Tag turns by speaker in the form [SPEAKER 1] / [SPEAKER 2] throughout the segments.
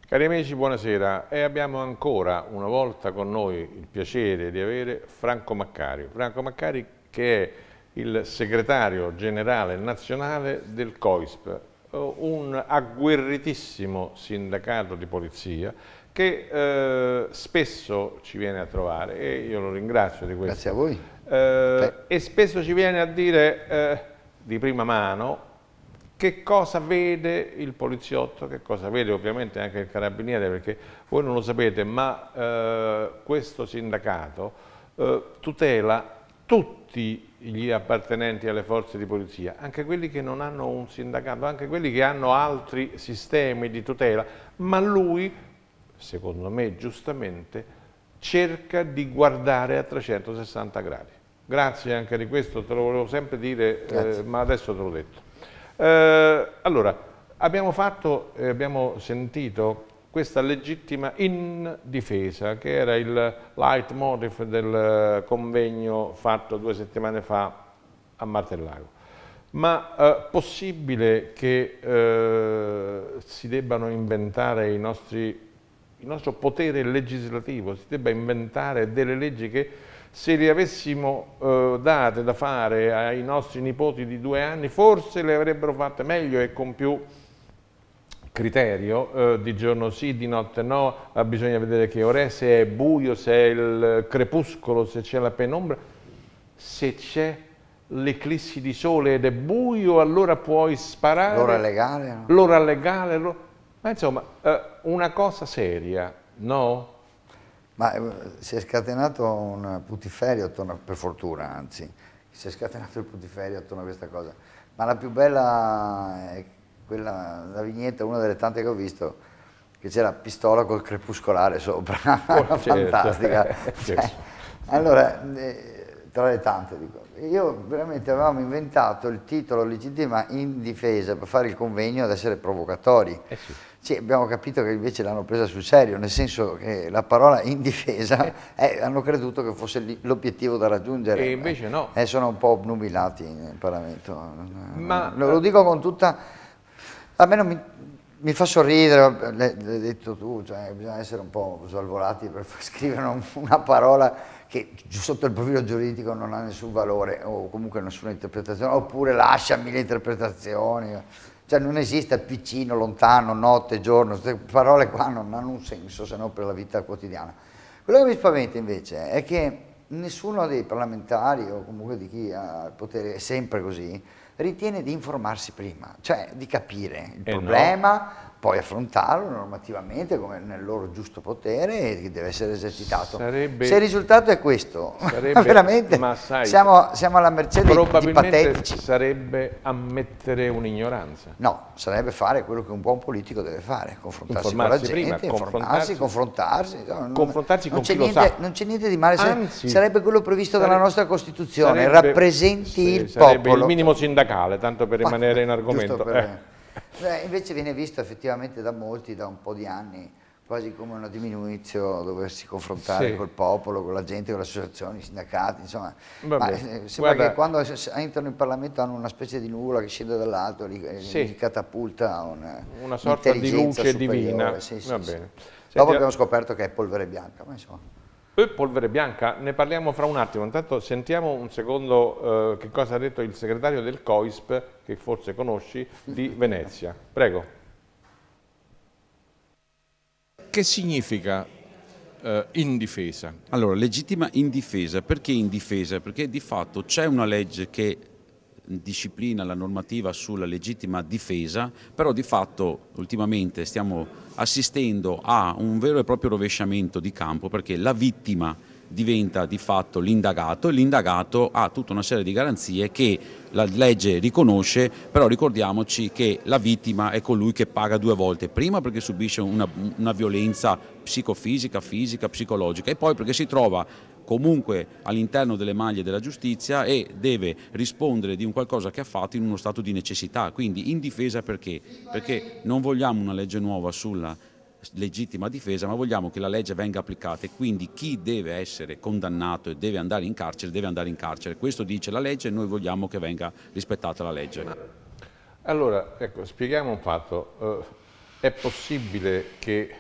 [SPEAKER 1] Cari amici, buonasera e abbiamo ancora una volta con noi il piacere di avere Franco Maccari. Franco Maccari che è il segretario generale nazionale del COISP, un agguerritissimo sindacato di polizia che spesso ci viene a trovare e io lo ringrazio di questo.
[SPEAKER 2] Grazie a voi.
[SPEAKER 1] E spesso ci viene a dire di prima mano che cosa vede il poliziotto, che cosa vede ovviamente anche il carabiniere, perché voi non lo sapete, ma questo sindacato tutela tutti gli appartenenti alle forze di polizia, anche quelli che non hanno un sindacato, anche quelli che hanno altri sistemi di tutela, ma lui, secondo me giustamente, cerca di guardare a 360 gradi. Grazie anche di questo, te lo volevo sempre dire, ma adesso te l'ho detto. Allora, abbiamo sentito questa legittima indifesa che era il leitmotiv del convegno fatto 2 settimane fa a Martellago. Ma possibile che si debbano inventare il nostro potere legislativo, si debba inventare delle leggi che se le avessimo date da fare ai nostri nipoti di 2 anni, forse le avrebbero fatte meglio e con più criterio, di giorno sì, di notte no, bisogna vedere che ore è, se è buio, se è il crepuscolo, se c'è la penombra, se c'è l'eclissi di sole ed è buio, allora puoi sparare.
[SPEAKER 2] L'ora legale? No?
[SPEAKER 1] L'ora legale, ma insomma, una cosa seria, no?
[SPEAKER 2] Ma si è scatenato un putiferio attorno, per fortuna anzi, si è scatenato il putiferio attorno a questa cosa. Ma la più bella è quella, la vignetta, una delle tante che ho visto, che c'è la pistola col crepuscolare sopra, fantastica. Cioè, allora, tra le tante, dico, io veramente avevamo inventato il titolo legittima indifesa per fare il convegno ad essere provocatori.
[SPEAKER 1] Sì.
[SPEAKER 2] Sì, abbiamo capito che invece l'hanno presa sul serio, nel senso che la parola indifesa hanno creduto che fosse l'obiettivo da raggiungere.
[SPEAKER 1] E invece no.
[SPEAKER 2] Sono un po' obnubilati nel Parlamento.
[SPEAKER 1] Ma
[SPEAKER 2] lo dico con tutta... A me non mi fa sorridere, l'hai detto tu, cioè bisogna essere un po' svalvolati per scrivere una parola che sotto il profilo giuridico non ha nessun valore o comunque nessuna interpretazione, oppure lascia 1000 interpretazioni. Cioè non esiste piccino, lontano, notte, giorno, queste parole qua non hanno un senso se non per la vita quotidiana. Quello che mi spaventa invece è che nessuno dei parlamentari o comunque di chi ha il potere, è sempre così, ritiene di informarsi prima, cioè di capire il problema, no. Poi affrontarlo normativamente come nel loro giusto potere e che deve essere esercitato. Se il risultato è questo, veramente
[SPEAKER 1] ma sai,
[SPEAKER 2] siamo alla mercé di patetici.
[SPEAKER 1] Probabilmente sarebbe ammettere un'ignoranza.
[SPEAKER 2] No, sarebbe fare quello che un buon politico deve fare, confrontarsi con la gente, confrontarsi
[SPEAKER 1] con chi lo sa.
[SPEAKER 2] Non c'è niente di male,
[SPEAKER 1] anzi,
[SPEAKER 2] sarebbe quello previsto dalla nostra Costituzione, rappresenti il popolo.
[SPEAKER 1] Sarebbe il minimo sindacale, tanto per rimanere in argomento.
[SPEAKER 2] Invece viene visto effettivamente da molti, da un po' di anni, quasi come una diminuzione, doversi confrontare col popolo, con la gente, con le associazioni, i sindacati, insomma. Sembra che quando entrano in Parlamento hanno una specie di nuvola che scende dall'alto, li catapulta a
[SPEAKER 1] una sorta di luce divina.
[SPEAKER 2] Va bene. Dopo abbiamo scoperto che è polvere bianca, ma insomma.
[SPEAKER 1] Polvere bianca, ne parliamo fra un attimo, intanto sentiamo un secondo che cosa ha detto il segretario del COISP, che forse conosci, di Venezia. Prego. Che significa indifesa?
[SPEAKER 3] Allora, legittima indifesa. Perché indifesa? Perché di fatto c'è una legge che disciplina la normativa sulla legittima difesa, però di fatto ultimamente stiamo assistendo a un vero e proprio rovesciamento di campo, perché la vittima diventa di fatto l'indagato e l'indagato ha tutta una serie di garanzie che la legge riconosce, però ricordiamoci che la vittima è colui che paga 2 volte, prima perché subisce una violenza psicofisica, fisica, psicologica e poi perché si trova comunque all'interno delle maglie della giustizia e deve rispondere di un qualcosa che ha fatto in uno stato di necessità. Quindi indifesa perché? Perché non vogliamo una legge nuova sulla legittima difesa, ma vogliamo che la legge venga applicata e quindi chi deve essere condannato e deve andare in carcere deve andare in carcere. Questo dice la legge e noi vogliamo che venga rispettata la legge.
[SPEAKER 1] Allora, ecco, spieghiamo un fatto. è possibile che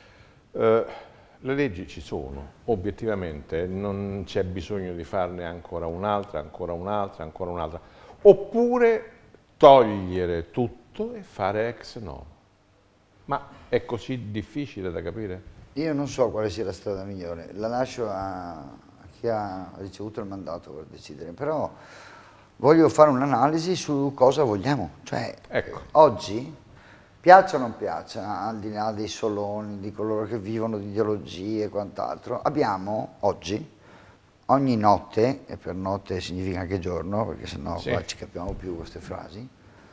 [SPEAKER 1] le leggi ci sono, obiettivamente, non c'è bisogno di farne ancora un'altra, ancora un'altra, ancora un'altra, oppure togliere tutto e fare ex novo. Ma è così difficile da capire?
[SPEAKER 2] Io non so quale sia la strada migliore, la lascio a chi ha ricevuto il mandato per decidere, però voglio fare un'analisi su cosa vogliamo, cioè
[SPEAKER 1] Ecco.
[SPEAKER 2] oggi, piaccia o non piaccia, al di là dei soloni, di coloro che vivono di ideologie e quant'altro, abbiamo oggi, ogni notte, e per notte significa anche giorno, perché sennò
[SPEAKER 1] Sì.
[SPEAKER 2] qua ci capiamo più queste frasi,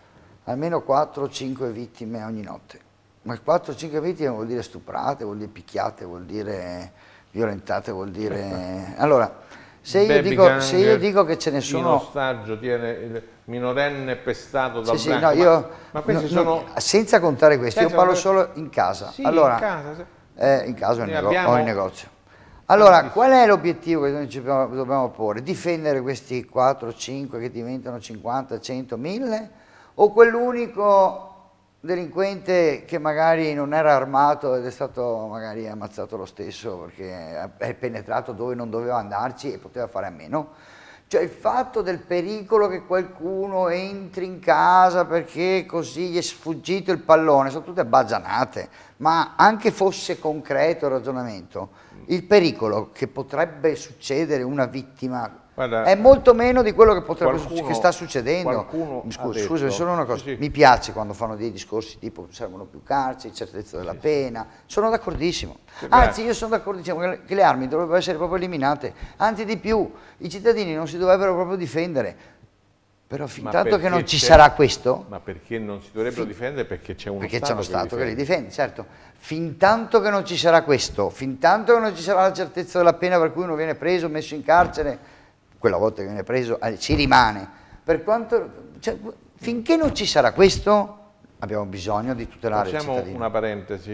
[SPEAKER 2] almeno 4-5 vittime ogni notte. Ma 4-5 vittime vuol dire stuprate, vuol dire picchiate, vuol dire violentate, vuol dire... Allora, se io dico che ce ne
[SPEAKER 1] in
[SPEAKER 2] sono...
[SPEAKER 1] ostaggio tiene il minorenne pestato dal
[SPEAKER 2] Sì,
[SPEAKER 1] branco,
[SPEAKER 2] no, io,
[SPEAKER 1] ma questi sono...
[SPEAKER 2] senza contare questo, io
[SPEAKER 1] Senza
[SPEAKER 2] parlo
[SPEAKER 1] contare-
[SPEAKER 2] solo in casa.
[SPEAKER 1] Sì,
[SPEAKER 2] Allora,
[SPEAKER 1] in casa, sì.
[SPEAKER 2] in casa o
[SPEAKER 1] Ne
[SPEAKER 2] in
[SPEAKER 1] abbiamo
[SPEAKER 2] o in negozio. Allora,
[SPEAKER 1] tantissimi.
[SPEAKER 2] qual è l'obiettivo che noi ci dobbiamo porre? Difendere questi 4-5 che diventano 50, 100, 1000? O quell'unico delinquente che magari non era armato ed è stato magari ammazzato lo stesso perché è penetrato dove non doveva andarci e poteva fare a meno? Cioè il fatto del pericolo che qualcuno entri in casa perché così gli è sfuggito il pallone, sono tutte baggianate, ma anche fosse concreto il ragionamento, il pericolo che potrebbe succedere una vittima
[SPEAKER 1] Guarda,
[SPEAKER 2] è molto meno di quello che potrebbe
[SPEAKER 1] qualcuno-
[SPEAKER 2] che sta succedendo.
[SPEAKER 1] qualcuno ha detto-
[SPEAKER 2] Scusami, solo una cosa,
[SPEAKER 1] Sì, sì.
[SPEAKER 2] mi piace quando fanno dei discorsi tipo servono più carceri, certezza della pena, sono d'accordissimo. Anzi, io sono d'accordissimo che le armi dovrebbero essere proprio eliminate, anzi di più, i cittadini non si dovrebbero proprio difendere, però fin
[SPEAKER 1] Ma
[SPEAKER 2] tanto che
[SPEAKER 1] perché
[SPEAKER 2] non ci
[SPEAKER 1] c'è-
[SPEAKER 2] sarà questo,
[SPEAKER 1] Ma perché non si dovrebbero difendere? Perché c'è uno
[SPEAKER 2] perché c'è
[SPEAKER 1] Stato
[SPEAKER 2] uno Stato che li
[SPEAKER 1] difende.
[SPEAKER 2] difende, certo, fin tanto che non ci sarà questo, fin tanto che non ci sarà la certezza della pena per cui uno viene preso, messo in carcere, quella volta che viene preso ci rimane, per quanto, cioè, finché non ci sarà questo abbiamo bisogno di tutelare il
[SPEAKER 1] Facciamo
[SPEAKER 2] cittadino.
[SPEAKER 1] una parentesi,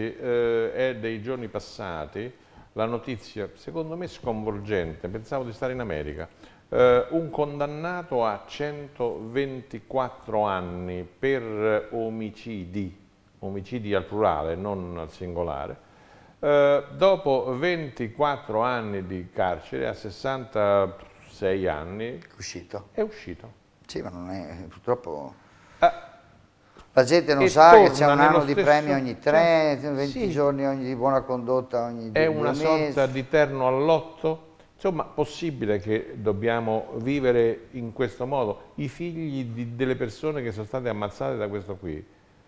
[SPEAKER 1] è dei giorni passati la notizia, secondo me sconvolgente, pensavo di stare in America, un condannato a 124 anni per omicidi al plurale, non al singolare, dopo 24 anni di carcere, a 66 anni,
[SPEAKER 2] Uscito.
[SPEAKER 1] è uscito.
[SPEAKER 2] Sì, ma non è, purtroppo
[SPEAKER 1] Ah,
[SPEAKER 2] la gente non
[SPEAKER 1] e
[SPEAKER 2] sa che c'è
[SPEAKER 1] torna
[SPEAKER 2] un anno
[SPEAKER 1] nello
[SPEAKER 2] di
[SPEAKER 1] stesso-
[SPEAKER 2] premi ogni 3,
[SPEAKER 1] cioè,
[SPEAKER 2] 20
[SPEAKER 1] sì.
[SPEAKER 2] giorni ogni di buona condotta ogni
[SPEAKER 1] È
[SPEAKER 2] 2
[SPEAKER 1] una
[SPEAKER 2] mesi.
[SPEAKER 1] sorta di terno all'otto? Insomma, possibile che dobbiamo vivere in questo modo? I figli delle persone che sono state ammazzate da questo qui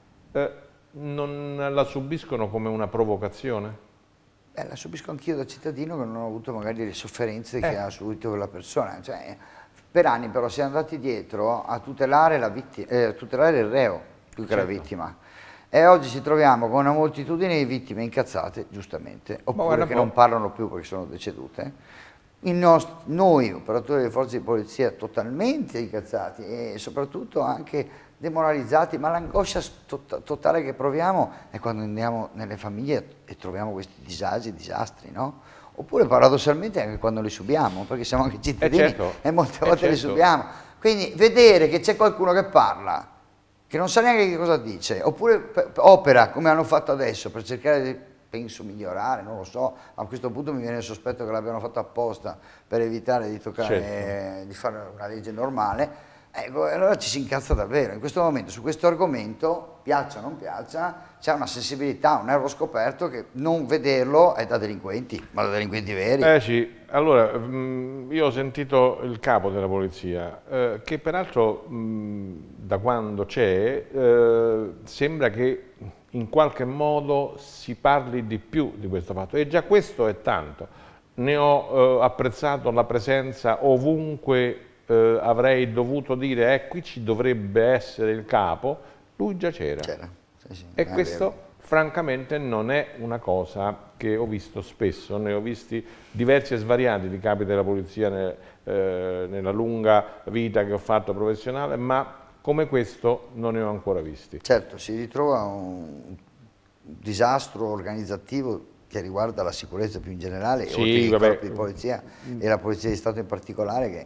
[SPEAKER 1] non la subiscono come una provocazione?
[SPEAKER 2] La subisco anch'io da cittadino che non ho avuto magari le sofferenze che ha subito quella persona. Cioè, per anni però siamo andati dietro a tutelare, tutelare il reo più che la vittima. E oggi ci troviamo con una moltitudine di vittime incazzate, giustamente, oppure
[SPEAKER 1] guarda
[SPEAKER 2] che
[SPEAKER 1] un po'.
[SPEAKER 2] non parlano più perché sono decedute. Noi, operatori delle forze di polizia, totalmente incazzati e soprattutto anche demoralizzati, ma l'angoscia totale che proviamo è quando andiamo nelle famiglie e troviamo questi disagi, disastri, no? Oppure paradossalmente anche quando li subiamo, perché siamo anche cittadini
[SPEAKER 1] certo,
[SPEAKER 2] e molte volte li
[SPEAKER 1] certo.
[SPEAKER 2] subiamo. Quindi vedere che c'è qualcuno che parla, che non sa neanche che cosa dice, oppure opera come hanno fatto adesso per cercare di, penso, migliorare, non lo so, a questo punto mi viene il sospetto che l'abbiano fatto apposta per evitare di toccare, di fare una legge normale. Ecco, allora ci si incazza davvero. In questo momento, su questo argomento, piaccia o non piaccia, c'è una sensibilità, un nervo scoperto che non vederlo è da delinquenti, ma da delinquenti veri.
[SPEAKER 1] Sì, allora, io ho sentito il capo della polizia, che peraltro da quando c'è sembra che in qualche modo si parli di più di questo fatto e già questo è tanto. Ne ho apprezzato la presenza ovunque. Avrei dovuto dire qui ci dovrebbe essere il capo, lui già c'era.
[SPEAKER 2] Sì,
[SPEAKER 1] E questo francamente non è una cosa che ho visto spesso, ne ho visti diversi e svariati di capi della polizia nella lunga vita che ho fatto professionale, ma come questo non ne ho ancora visti.
[SPEAKER 2] Certo, si ritrova un disastro organizzativo che riguarda la sicurezza più in generale, oltre ai corpi di polizia e la polizia di Stato in particolare, che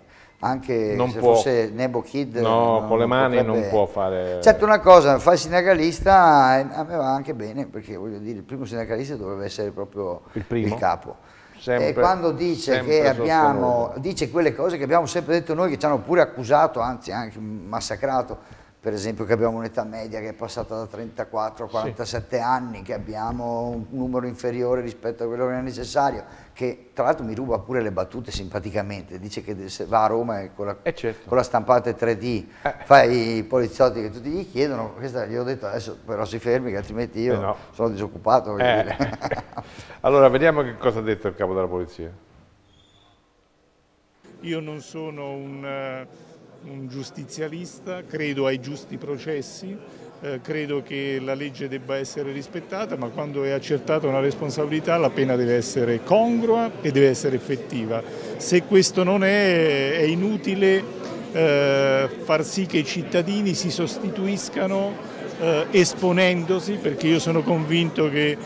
[SPEAKER 2] anche
[SPEAKER 1] Non
[SPEAKER 2] se
[SPEAKER 1] può.
[SPEAKER 2] fosse Nebo Kid.
[SPEAKER 1] No, con le mani non
[SPEAKER 2] potrebbe...
[SPEAKER 1] può fare...
[SPEAKER 2] Certo, una cosa, fare il sindacalista a me va anche bene, perché voglio dire, il primo sindacalista dovrebbe essere proprio
[SPEAKER 1] Il primo?
[SPEAKER 2] il capo.
[SPEAKER 1] Sempre,
[SPEAKER 2] E quando dice
[SPEAKER 1] sempre
[SPEAKER 2] che abbiamo,
[SPEAKER 1] sostenuto.
[SPEAKER 2] dice quelle cose che abbiamo sempre detto noi, che ci hanno pure accusato, anzi anche massacrato, per esempio che abbiamo un'età media che è passata da 34 a 47 anni, che abbiamo un numero inferiore rispetto a quello che è necessario, che tra l'altro mi ruba pure le battute simpaticamente, dice che se va a Roma e con la,
[SPEAKER 1] Certo.
[SPEAKER 2] con la stampante 3D fa i poliziotti che tutti gli chiedono, questa gli ho detto adesso però si fermi che altrimenti io
[SPEAKER 1] no.
[SPEAKER 2] sono disoccupato. Voglio dire.
[SPEAKER 1] Allora, vediamo che cosa ha detto il capo della polizia.
[SPEAKER 4] Io non sono un giustizialista, credo ai giusti processi, credo che la legge debba essere rispettata, ma quando è accertata una responsabilità la pena deve essere congrua e deve essere effettiva. Se questo non è inutile far sì che i cittadini si sostituiscano esponendosi, perché io sono convinto che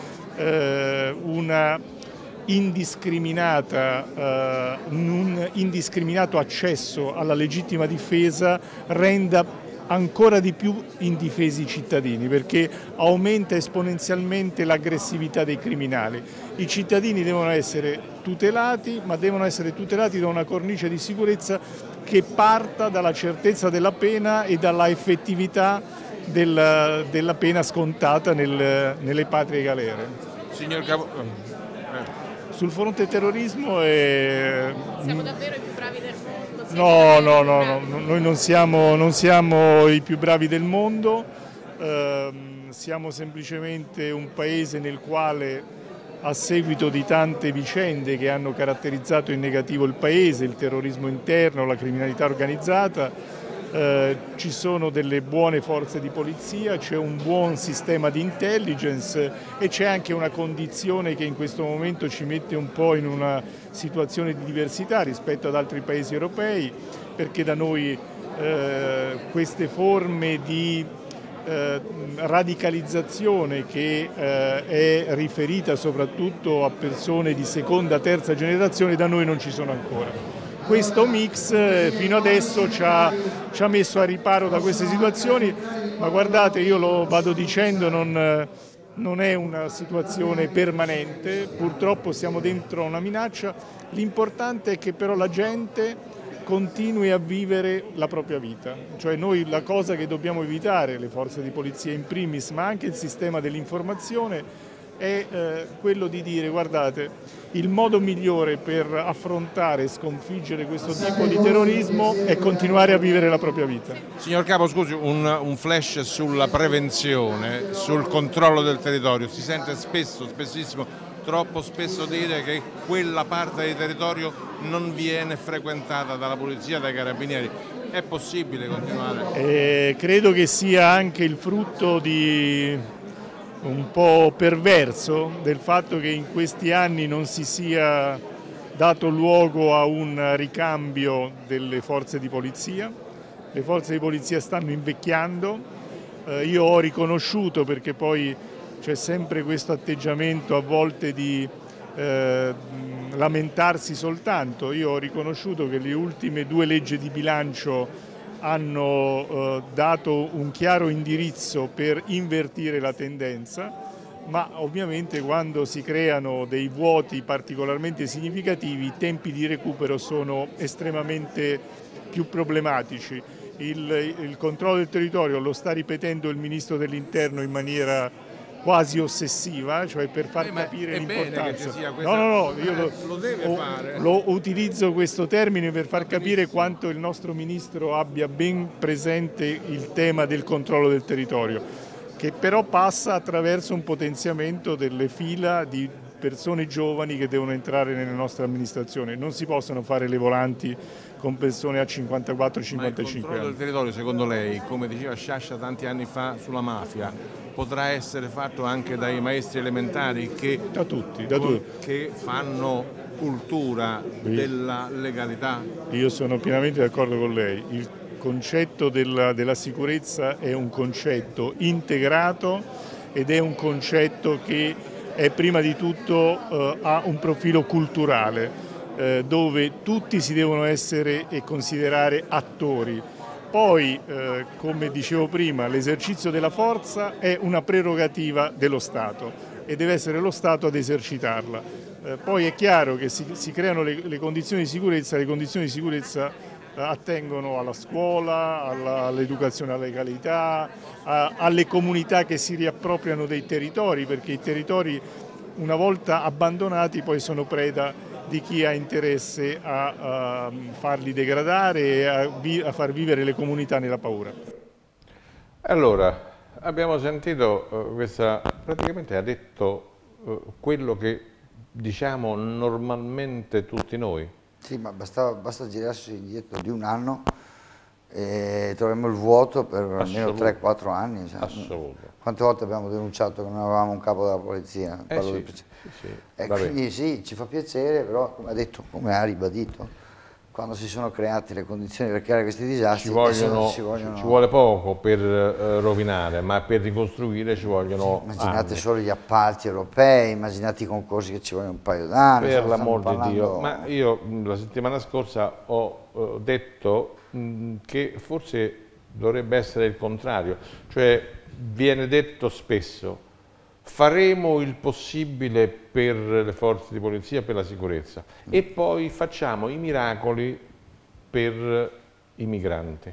[SPEAKER 4] un indiscriminato accesso alla legittima difesa renda ancora di più indifesi i cittadini, perché aumenta esponenzialmente l'aggressività dei criminali. I cittadini devono essere tutelati, ma devono essere tutelati da una cornice di sicurezza che parta dalla certezza della pena e dalla effettività della pena scontata nelle patrie galere.
[SPEAKER 1] Signor capo...
[SPEAKER 4] Sul fronte terrorismo
[SPEAKER 5] siamo davvero i più bravi del mondo?
[SPEAKER 4] No, noi non siamo i più bravi del mondo, siamo semplicemente un paese nel quale, a seguito di tante vicende che hanno caratterizzato in negativo il paese, il terrorismo interno, la criminalità organizzata, ci sono delle buone forze di polizia, c'è un buon sistema di intelligence e c'è anche una condizione che in questo momento ci mette un po' in una situazione di diversità rispetto ad altri paesi europei, perché da noi queste forme di radicalizzazione che è riferita soprattutto a persone di seconda, terza generazione, da noi non ci sono ancora. Questo mix fino adesso ci ha messo a riparo da queste situazioni, ma guardate, io lo vado dicendo, non è una situazione permanente, purtroppo siamo dentro una minaccia, l'importante è che però la gente continui a vivere la propria vita, cioè noi la cosa che dobbiamo evitare, le forze di polizia in primis, ma anche il sistema dell'informazione, è quello di dire guardate, il modo migliore per affrontare e sconfiggere questo tipo di terrorismo è continuare a vivere la propria vita.
[SPEAKER 1] Signor Capo, scusi, un flash sulla prevenzione, sul controllo del territorio. Si sente spessissimo, troppo spesso dire che quella parte del territorio non viene frequentata dalla polizia, dai carabinieri. È possibile continuare?
[SPEAKER 4] Credo che sia anche il frutto di un po' perverso del fatto che in questi anni non si sia dato luogo a un ricambio delle forze di polizia. Le forze di polizia stanno invecchiando, io ho riconosciuto, perché poi c'è sempre questo atteggiamento a volte di lamentarsi soltanto, io ho riconosciuto che le ultime 2 leggi di bilancio hanno dato un chiaro indirizzo per invertire la tendenza, ma ovviamente quando si creano dei vuoti particolarmente significativi i tempi di recupero sono estremamente più problematici. Il controllo del territorio lo sta ripetendo il Ministro dell'Interno in maniera quasi ossessiva, cioè per far capire l'importanza. No, io
[SPEAKER 1] lo deve fare.
[SPEAKER 4] Lo utilizzo questo termine per far capire quanto il nostro Ministro abbia ben presente il tema del controllo del territorio, che però passa attraverso un potenziamento delle fila di persone giovani che devono entrare nella nostra amministrazione. Non si possono fare le volanti con persone a 54-55
[SPEAKER 1] Ma il controllo del territorio, secondo lei, come diceva Sciascia tanti anni fa sulla mafia, potrà essere fatto anche dai maestri elementari che,
[SPEAKER 4] da tutti.
[SPEAKER 1] che fanno cultura della legalità?
[SPEAKER 4] Io sono pienamente d'accordo con lei. Il concetto della sicurezza è un concetto integrato ed è un concetto che è prima di tutto ha un profilo culturale. dove tutti si devono essere e considerare attori. Poi, come dicevo prima, l'esercizio della forza è una prerogativa dello Stato e deve essere lo Stato ad esercitarla. Poi è chiaro che si creano le condizioni di sicurezza, le condizioni di sicurezza attengono alla scuola, all'educazione alla legalità, alle comunità che si riappropriano dei territori, perché i territori una volta abbandonati poi sono preda di chi ha interesse a farli degradare e a far vivere le comunità nella paura.
[SPEAKER 1] Allora, abbiamo sentito praticamente ha detto quello che diciamo normalmente tutti noi.
[SPEAKER 2] Sì, ma basta girarsi indietro di un anno e troviamo il vuoto per almeno 3-4 anni. Cioè,
[SPEAKER 1] Assoluto.
[SPEAKER 2] quante volte abbiamo denunciato che non avevamo un capo della polizia?
[SPEAKER 1] Sì,
[SPEAKER 2] Quindi sì, ci fa piacere, però come ha ribadito, quando si sono create le condizioni per creare questi disastri
[SPEAKER 1] ci vuole poco per rovinare, ma per ricostruire ci vogliono
[SPEAKER 2] immaginate
[SPEAKER 1] anni.
[SPEAKER 2] solo gli appalti europei, immaginate i concorsi che ci vogliono un paio d'anni.
[SPEAKER 1] Per l'amor di Dio, ma io la settimana scorsa ho detto che forse dovrebbe essere il contrario, cioè viene detto spesso faremo il possibile per le forze di polizia, per la sicurezza e poi facciamo i miracoli per i migranti.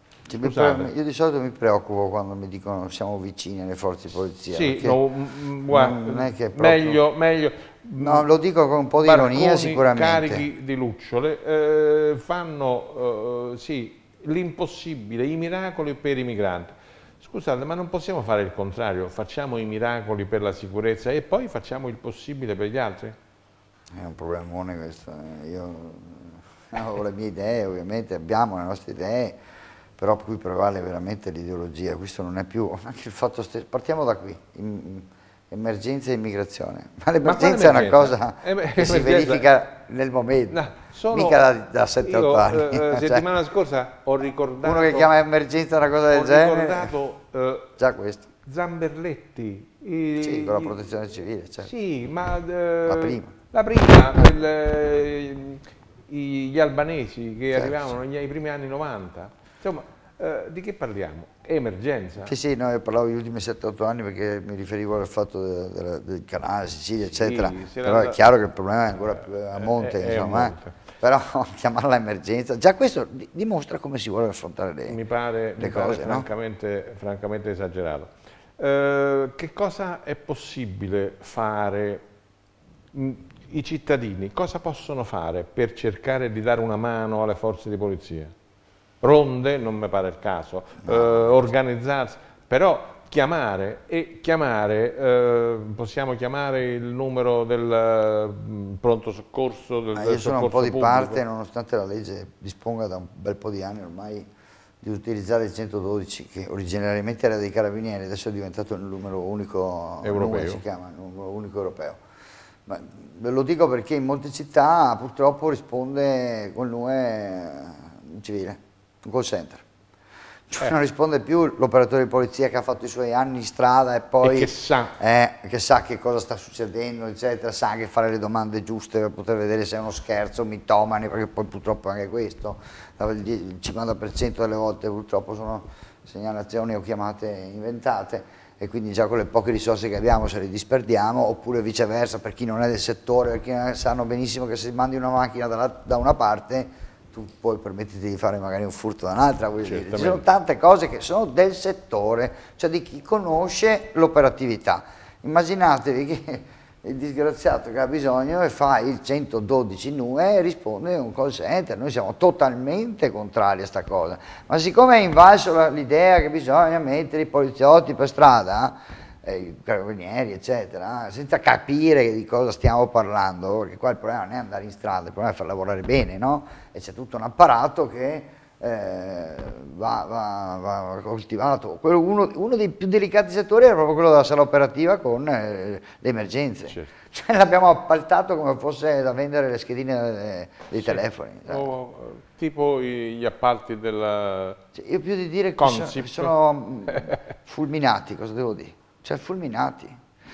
[SPEAKER 2] Io di solito mi preoccupo quando mi dicono siamo vicini alle forze di polizia.
[SPEAKER 1] Sì,
[SPEAKER 2] guarda, non è che è proprio...
[SPEAKER 1] meglio.
[SPEAKER 2] No, lo dico con un po' di ironia sicuramente.
[SPEAKER 1] Carichi di lucciole fanno sì, l'impossibile, i miracoli per i migranti. Scusate, ma non possiamo fare il contrario? Facciamo i miracoli per la sicurezza e poi facciamo il possibile per gli altri?
[SPEAKER 2] È un problemone questo. Io ho le mie idee, ovviamente abbiamo le nostre idee, però qui prevale veramente l'ideologia. Questo non è più anche il fatto stesso. Partiamo da qui. Emergenza e immigrazione. Ma l'emergenza è una cosa che si verifica nel momento, mica da 7-8 anni.
[SPEAKER 1] Settimana scorsa ho ricordato...
[SPEAKER 2] Uno che chiama emergenza una cosa del genere...
[SPEAKER 1] Ho ricordato
[SPEAKER 2] già questo.
[SPEAKER 1] Zamberletti.
[SPEAKER 2] Sì, con la protezione civile, certo.
[SPEAKER 1] Sì, ma...
[SPEAKER 2] la prima.
[SPEAKER 1] Gli albanesi che
[SPEAKER 2] certo,
[SPEAKER 1] arrivavano nei primi anni 90. Insomma, di che parliamo? Emergenza?
[SPEAKER 2] Sì, no, io parlavo degli ultimi 7-8 anni perché mi riferivo al fatto del canale, Sicilia, eccetera, però è chiaro che il problema è ancora più a monte, insomma, però chiamarla emergenza, già questo dimostra come si vuole affrontare le cose,
[SPEAKER 1] no? francamente esagerato. Che cosa è possibile fare? I cittadini cosa possono fare per cercare di dare una mano alle forze di polizia? Ronde, non mi pare il caso, organizzarsi, però chiamare, possiamo chiamare il numero del pronto soccorso, del
[SPEAKER 2] io sono un po' di
[SPEAKER 1] pubblico.
[SPEAKER 2] parte, nonostante la legge disponga da un bel po' di anni ormai di utilizzare il 112, che originariamente era dei carabinieri, adesso è diventato il numero unico europeo. Si chiama, il numero unico europeo. Ma lo dico perché in molte città purtroppo risponde col NUE civile. Un call center, cioè non risponde più l'operatore di polizia che ha fatto i suoi anni in strada e poi
[SPEAKER 1] che sa
[SPEAKER 2] che cosa sta succedendo, eccetera, sa anche fare le domande giuste per poter vedere se è uno scherzo, mitomani, perché poi purtroppo anche questo, il 50% delle volte purtroppo sono segnalazioni o chiamate inventate e quindi già con le poche risorse che abbiamo se le disperdiamo, oppure viceversa per chi non è del settore, perché sanno benissimo che se mandi una macchina da una parte tu puoi permetterti di fare magari un furto da un'altra, ci sono tante cose che sono del settore, cioè di chi conosce l'operatività. Immaginatevi che il disgraziato che ha bisogno e fa il 112 NUE e risponde a un call center, noi siamo totalmente contrari a sta cosa, ma siccome è invalso l'idea che bisogna mettere i poliziotti per strada, i carabinieri eccetera, senza capire di cosa stiamo parlando, perché qua il problema non è andare in strada, il problema è far lavorare bene, no? E c'è tutto un apparato che va coltivato. Uno dei più delicati settori era proprio quello della sala operativa con le emergenze, certo. Cioè l'abbiamo appaltato come fosse da vendere le schedine dei telefoni.
[SPEAKER 1] Tipo gli appalti del
[SPEAKER 2] io più di dire che sono fulminati, cosa devo dire? Cioè fulminati,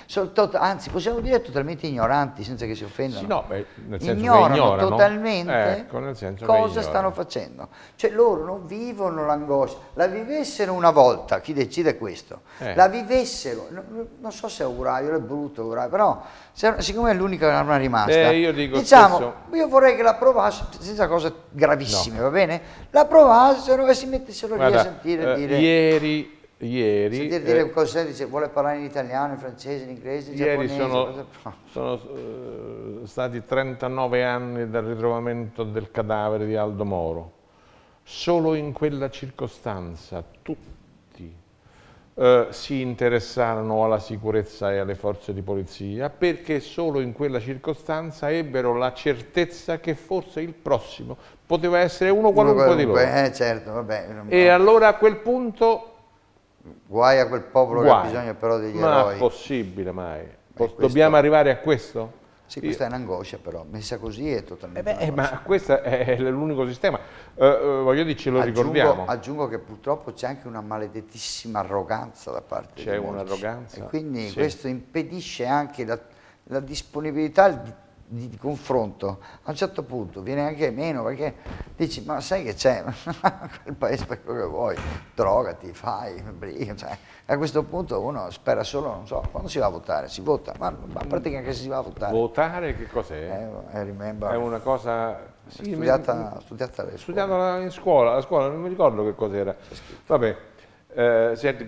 [SPEAKER 2] anzi possiamo dire totalmente ignoranti, senza che si offendano.
[SPEAKER 1] Sì, no, beh, nel senso che
[SPEAKER 2] Ignorano totalmente
[SPEAKER 1] ecco, nel senso
[SPEAKER 2] cosa
[SPEAKER 1] che
[SPEAKER 2] stanno facendo. Cioè loro non vivono l'angoscia, la vivessero una volta, chi decide è questo, la vivessero, non so se è auguraio, è brutto auguraio, però siccome è l'unica che non è rimasta,
[SPEAKER 1] io dico
[SPEAKER 2] diciamo,
[SPEAKER 1] spesso...
[SPEAKER 2] io vorrei che la provassero, senza cose gravissime, va bene? La provassero e si mettessero lì a sentire dire...
[SPEAKER 1] Ieri
[SPEAKER 2] sentire dire cosa dice, vuole parlare in italiano, in francese, in inglese, in
[SPEAKER 1] ieri
[SPEAKER 2] giapponese.
[SPEAKER 1] sono stati 39 anni dal ritrovamento del cadavere di Aldo Moro. Solo in quella circostanza tutti si interessarono alla sicurezza e alle forze di polizia, perché solo in quella circostanza ebbero la certezza che forse il prossimo poteva essere uno qualunque di loro.
[SPEAKER 2] Certo, vabbè.
[SPEAKER 1] E allora a quel punto...
[SPEAKER 2] Guai a quel popolo che ha bisogno però degli eroi.
[SPEAKER 1] Ma è possibile mai? Dobbiamo arrivare a questo?
[SPEAKER 2] Sì, questa è un'angoscia però, messa così è totalmente
[SPEAKER 1] ma questo è l'unico sistema. Voglio dire, ce lo ricordiamo.
[SPEAKER 2] Aggiungo che purtroppo c'è anche una maledettissima arroganza da parte di molti.
[SPEAKER 1] C'è un'arroganza.
[SPEAKER 2] E quindi questo impedisce anche la disponibilità di confronto. A un certo punto viene anche meno, perché dici, ma sai che c'è? Quel paese fai quello che vuoi, drogati, fai, cioè, a questo punto uno spera solo, non so, quando si va a votare? Si vota, ma a parte che anche se si va a votare.
[SPEAKER 1] Votare che cos'è?
[SPEAKER 2] È
[SPEAKER 1] una cosa... Sì,
[SPEAKER 2] studiata
[SPEAKER 1] in scuola, a scuola non mi ricordo che cos'era. Vabbè, senti,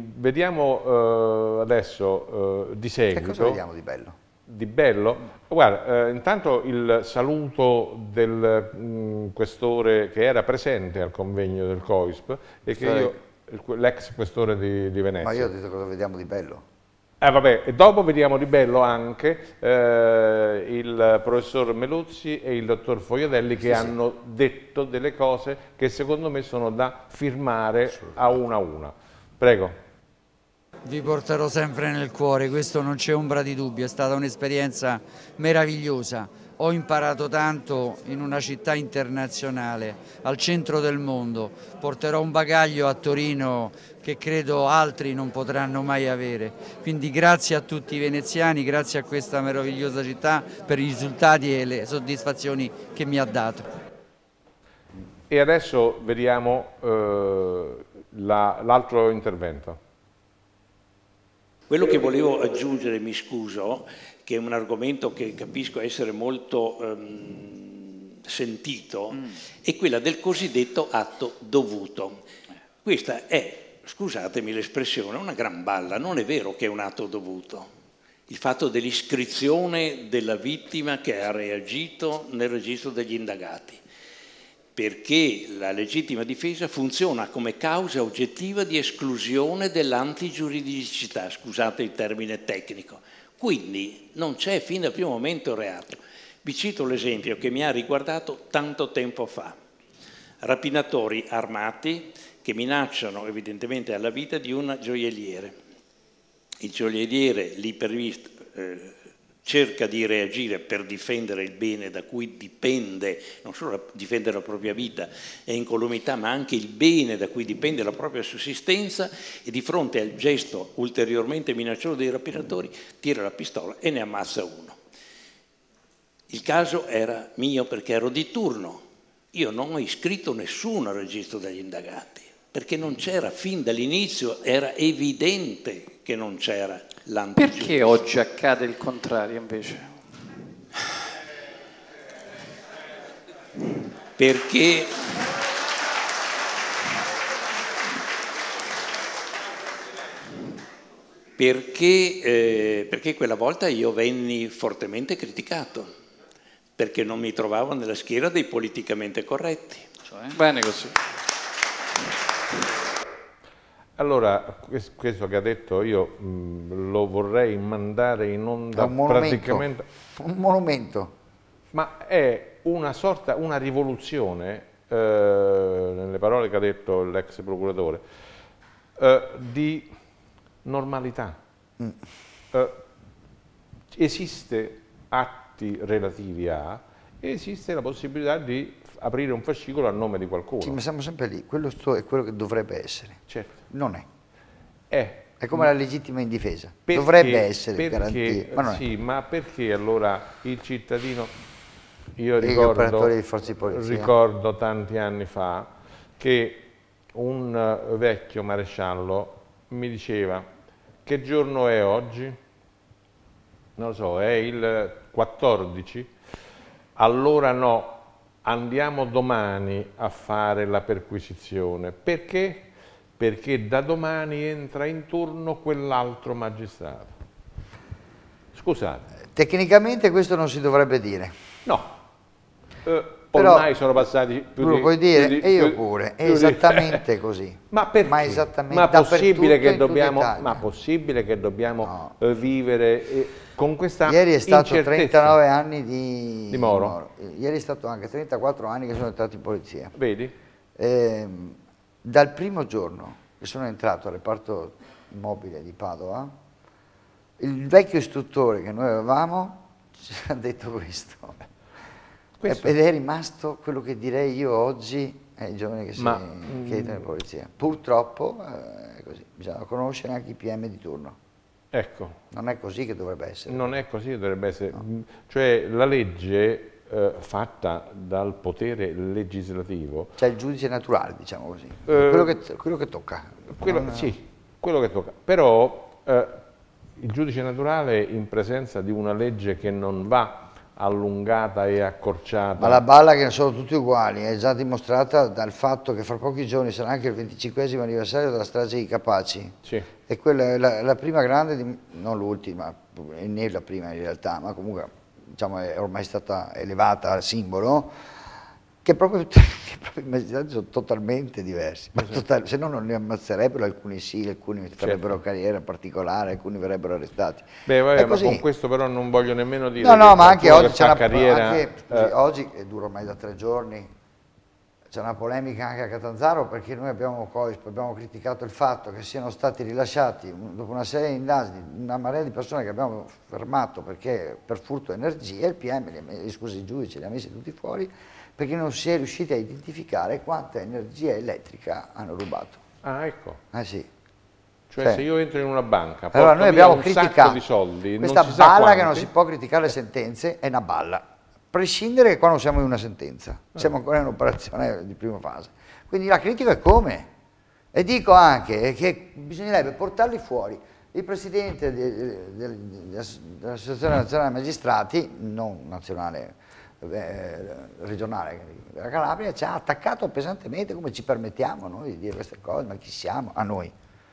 [SPEAKER 1] vediamo adesso di seguito.
[SPEAKER 2] Che cosa vediamo di bello?
[SPEAKER 1] Di bello? Guarda, intanto il saluto del questore che era presente al convegno del COISP e che l'ex questore di Venezia.
[SPEAKER 2] Ma io ho detto cosa vediamo di bello.
[SPEAKER 1] Vabbè, e dopo vediamo di bello anche il professor Meluzzi e il dottor Fogliadelli che hanno detto delle cose che secondo me sono da firmare a una. Prego.
[SPEAKER 6] Vi porterò sempre nel cuore, questo non c'è ombra di dubbio, è stata un'esperienza meravigliosa. Ho imparato tanto in una città internazionale, al centro del mondo. Porterò un bagaglio a Torino che credo altri non potranno mai avere. Quindi grazie a tutti i veneziani, grazie a questa meravigliosa città per i risultati e le soddisfazioni che mi ha dato.
[SPEAKER 1] E adesso vediamo l'altro intervento.
[SPEAKER 7] Quello che volevo aggiungere, mi scuso, che è un argomento che capisco essere molto sentito, è quella del cosiddetto atto dovuto. Questa è, scusatemi l'espressione, una gran balla, non è vero che è un atto dovuto. Il fatto dell'iscrizione della vittima che ha reagito nel registro degli indagati, perché la legittima difesa funziona come causa oggettiva di esclusione dell'antigiuridicità, scusate il termine tecnico. Quindi non c'è fin dal primo momento reato. Vi cito l'esempio che mi ha riguardato tanto tempo fa. Rapinatori armati che minacciano evidentemente alla vita di un gioielliere. Il gioielliere lì per visto cerca di reagire per difendere il bene da cui dipende, non solo difendere la propria vita e incolumità, ma anche il bene da cui dipende la propria sussistenza, e di fronte al gesto ulteriormente minaccioso dei rapinatori tira la pistola e ne ammazza uno. Il caso era mio perché ero di turno, io non ho iscritto nessuno al registro degli indagati, perché non c'era fin dall'inizio, era evidente che non c'era l'antigiudizio.
[SPEAKER 8] Perché oggi accade il contrario invece?
[SPEAKER 7] Perché quella volta io venni fortemente criticato, perché non mi trovavo nella schiera dei politicamente corretti.
[SPEAKER 8] Bene così.
[SPEAKER 1] Allora, questo che ha detto io lo vorrei mandare in onda praticamente...
[SPEAKER 2] Un monumento.
[SPEAKER 1] Ma è una sorta, una rivoluzione, nelle parole che ha detto l'ex procuratore, di normalità. Esiste atti relativi a, e esiste la possibilità di aprire un fascicolo a nome di qualcuno.
[SPEAKER 2] Sì, ma siamo sempre lì, quello è quello che dovrebbe essere.
[SPEAKER 1] Certo.
[SPEAKER 2] Non è.
[SPEAKER 1] È
[SPEAKER 2] È come la legittima in difesa,
[SPEAKER 1] perché,
[SPEAKER 2] dovrebbe essere garantita. Ma non è.
[SPEAKER 1] Sì, ma perché allora il cittadino, io
[SPEAKER 2] E gli operatori di forze di polizia.
[SPEAKER 1] ricordo tanti anni fa che un vecchio maresciallo mi diceva: che giorno è oggi? Non lo so, è il 14? Allora no, andiamo domani a fare la perquisizione. Perché? Perché da domani entra in turno quell'altro magistrato. Scusate.
[SPEAKER 2] Tecnicamente questo non si dovrebbe dire.
[SPEAKER 1] No.
[SPEAKER 2] Però
[SPEAKER 1] Ormai sono passati più
[SPEAKER 2] tu lo
[SPEAKER 1] di...
[SPEAKER 2] puoi dire,
[SPEAKER 1] più di-
[SPEAKER 2] e io
[SPEAKER 1] più-
[SPEAKER 2] pure, è
[SPEAKER 1] più di-
[SPEAKER 2] esattamente così.
[SPEAKER 1] Ma perché?
[SPEAKER 2] Ma esattamente,
[SPEAKER 1] Ma possibile che
[SPEAKER 2] dappertutto in
[SPEAKER 1] dobbiamo,
[SPEAKER 2] tutta Italia.
[SPEAKER 1] ma possibile che dobbiamo vivere con questa
[SPEAKER 2] Ieri è stato
[SPEAKER 1] incertezza?
[SPEAKER 2] 39 anni di
[SPEAKER 1] Moro.
[SPEAKER 2] Ieri è stato anche 34 anni che sono entrato in polizia.
[SPEAKER 1] Vedi?
[SPEAKER 2] Dal primo giorno che sono entrato al reparto mobile di Padova, il vecchio istruttore che noi avevamo ci ha detto questo. Ed è rimasto quello che direi io oggi ai giovani che entrano in polizia. Purtroppo è così, bisogna conoscere anche i PM di turno.
[SPEAKER 1] Ecco.
[SPEAKER 2] Non è così che dovrebbe essere.
[SPEAKER 1] Non è così che dovrebbe essere. No. Cioè la legge fatta dal potere legislativo...
[SPEAKER 2] C'è il giudice naturale, diciamo così, quello che tocca.
[SPEAKER 1] Sì, quello che tocca. Però il giudice naturale in presenza di una legge che non va allungata e accorciata.
[SPEAKER 2] Ma la balla che sono tutti uguali è già dimostrata dal fatto che fra pochi giorni sarà anche il 25esimo anniversario della strage di Capaci.
[SPEAKER 1] Sì.
[SPEAKER 2] E quella è la prima grande, non l'ultima, né la prima in realtà, ma comunque diciamo, è ormai stata elevata al simbolo, che proprio i magistrati sono totalmente diversi, ma se no non ne ammazzerebbero, alcuni sì, alcuni farebbero carriera particolare, alcuni verrebbero arrestati.
[SPEAKER 1] Beh, vabbè, ma con questo però non voglio nemmeno dire
[SPEAKER 2] no, ma anche oggi
[SPEAKER 1] c'è una carriera...
[SPEAKER 2] oggi, è dura ormai da 3 giorni, c'è una polemica anche a Catanzaro perché noi abbiamo criticato il fatto che siano stati rilasciati, dopo una serie di indagini, una marea di persone che abbiamo fermato perché per furto di energia, il PM, i giudici li ha messi tutti fuori, perché non si è riusciti a identificare quanta energia elettrica hanno rubato.
[SPEAKER 1] Ah, ecco.
[SPEAKER 2] Sì.
[SPEAKER 1] Cioè se io entro in una banca,
[SPEAKER 2] allora noi abbiamo
[SPEAKER 1] un sacco di soldi,
[SPEAKER 2] questa
[SPEAKER 1] non si sa
[SPEAKER 2] balla
[SPEAKER 1] quanti.
[SPEAKER 2] che non si può criticare le sentenze, è una balla, a prescindere che qua non siamo in una sentenza, siamo ancora in un'operazione di prima fase. Quindi la critica è come? E dico anche che bisognerebbe portarli fuori. Il presidente dell'Associazione Nazionale Magistrati, non nazionale, regionale della Calabria, ci ha attaccato pesantemente, come ci permettiamo noi di dire queste cose, ma chi siamo? A noi.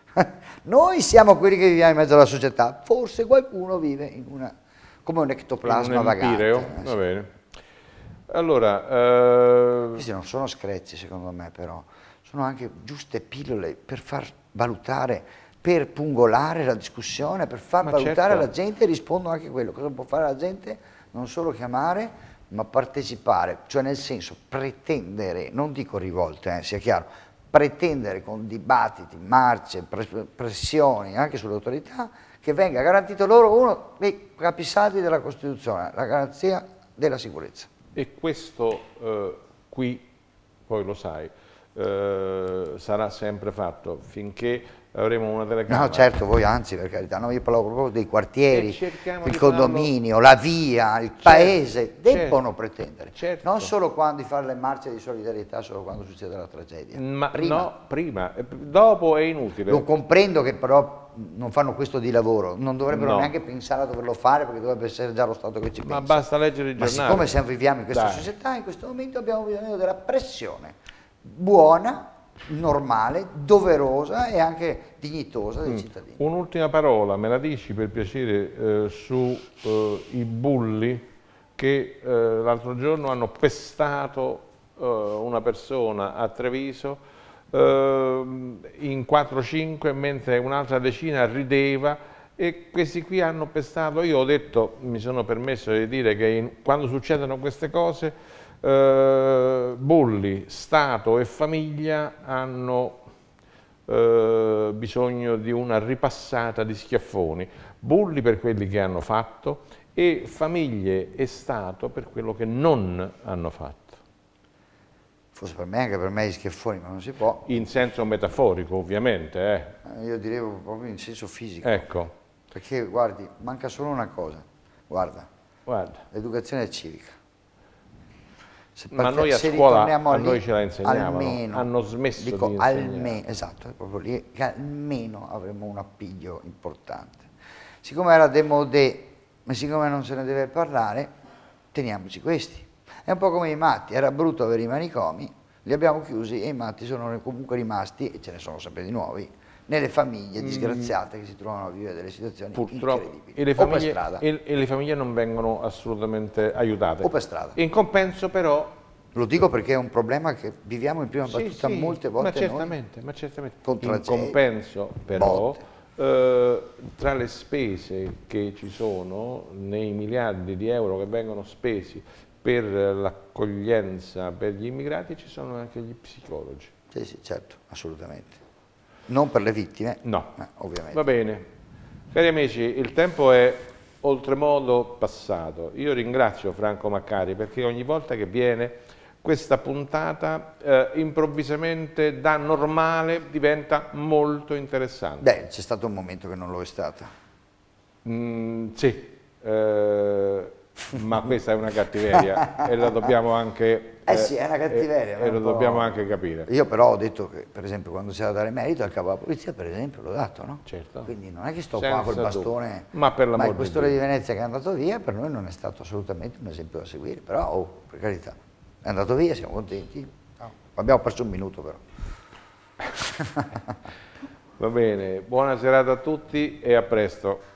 [SPEAKER 2] Noi siamo quelli che viviamo in mezzo alla società, forse qualcuno vive in come un ectoplasma vagante.
[SPEAKER 1] Va bene. Allora,
[SPEAKER 2] questi non sono screzi secondo me, però sono anche giuste pillole per far valutare, per pungolare la discussione, per far valutare la gente. Rispondo anche a quello, cosa può fare la gente? Non solo chiamare, ma partecipare, cioè nel senso pretendere, non dico rivolte, sia chiaro, pretendere con dibattiti, marce, pressioni anche sulle autorità che venga garantito loro uno dei capisaldi della Costituzione, la garanzia della sicurezza.
[SPEAKER 1] E questo qui, poi lo sai, sarà sempre fatto finché avremo una telecamera.
[SPEAKER 2] No, certo, voi anzi, per carità, no, io parlavo proprio dei quartieri, il condominio, la via, il paese, debbono pretendere.
[SPEAKER 1] Certo.
[SPEAKER 2] Non solo quando fare le marce di solidarietà, solo quando succede la tragedia.
[SPEAKER 1] Ma prima. Dopo è inutile.
[SPEAKER 2] Lo comprendo che però non fanno questo di lavoro, non dovrebbero neanche pensare a doverlo fare perché dovrebbe essere già lo Stato che ci pensa.
[SPEAKER 1] Ma basta leggere i giornali.
[SPEAKER 2] Ma siccome viviamo in questa società, in questo momento abbiamo bisogno della pressione buona, normale, doverosa e anche dignitosa dei cittadini.
[SPEAKER 1] Un'ultima parola, me la dici per piacere sui bulli che l'altro giorno hanno pestato una persona a Treviso in 4-5 mentre un'altra decina rideva, e questi qui hanno pestato. Io ho detto, mi sono permesso di dire che quando succedono queste cose bulli, Stato e famiglia hanno bisogno di una ripassata di schiaffoni. Bulli per quelli che hanno fatto e famiglie e Stato per quello che non hanno fatto.
[SPEAKER 2] Forse per me, anche per me gli schiaffoni, ma non si può.
[SPEAKER 1] In senso metaforico, ovviamente.
[SPEAKER 2] Io direi proprio in senso fisico.
[SPEAKER 1] Ecco.
[SPEAKER 2] Perché, guardi, manca solo una cosa. Guarda. L'educazione civica.
[SPEAKER 1] Ma noi a scuola, a noi
[SPEAKER 2] lì,
[SPEAKER 1] ce la insegnavano,
[SPEAKER 2] almeno,
[SPEAKER 1] hanno smesso
[SPEAKER 2] dico,
[SPEAKER 1] di insegnare.
[SPEAKER 2] almeno, esatto, è proprio lì, che almeno avremo un appiglio importante. Siccome era démodé, ma siccome non se ne deve parlare, teniamoci questi. È un po' come i matti, era brutto avere i manicomi, li abbiamo chiusi e i matti sono comunque rimasti, e ce ne sono sempre di nuovi, nelle famiglie disgraziate che si trovano a vivere delle situazioni incredibili.
[SPEAKER 1] E le
[SPEAKER 2] o per
[SPEAKER 1] famiglie,
[SPEAKER 2] strada.
[SPEAKER 1] e le famiglie non vengono assolutamente aiutate.
[SPEAKER 2] O per strada.
[SPEAKER 1] In compenso però...
[SPEAKER 2] Lo dico perché è un problema che viviamo in prima battuta molte volte
[SPEAKER 1] ma certamente,
[SPEAKER 2] noi.
[SPEAKER 1] Ma certamente.
[SPEAKER 2] Con
[SPEAKER 1] In compenso però, tra le spese che ci sono, nei miliardi di euro che vengono spesi per l'accoglienza per gli immigrati, ci sono anche gli psicologi.
[SPEAKER 2] Sì, sì, certo, assolutamente. Non per le vittime,
[SPEAKER 1] no,
[SPEAKER 2] ovviamente.
[SPEAKER 1] Va bene. Cari amici, il tempo è oltremodo passato. Io ringrazio Franco Maccari perché ogni volta che viene questa puntata improvvisamente da normale diventa molto interessante.
[SPEAKER 2] Beh, c'è stato un momento che non lo è stata.
[SPEAKER 1] Sì, ma questa è una cattiveria e la dobbiamo anche...
[SPEAKER 2] sì, è una cattiveria.
[SPEAKER 1] E lo dobbiamo anche capire.
[SPEAKER 2] Io però ho detto che, per esempio, quando c'è da dare merito al capo della polizia, per esempio, l'ho dato, no?
[SPEAKER 1] Certo.
[SPEAKER 2] Quindi non è che sto qua col bastone,
[SPEAKER 1] ma per l'amor
[SPEAKER 2] il questore di Venezia che è andato via, per noi non è stato assolutamente un esempio da seguire, però, per carità, è andato via, siamo contenti. No, abbiamo perso un minuto però.
[SPEAKER 1] Va bene, buona serata a tutti e a presto.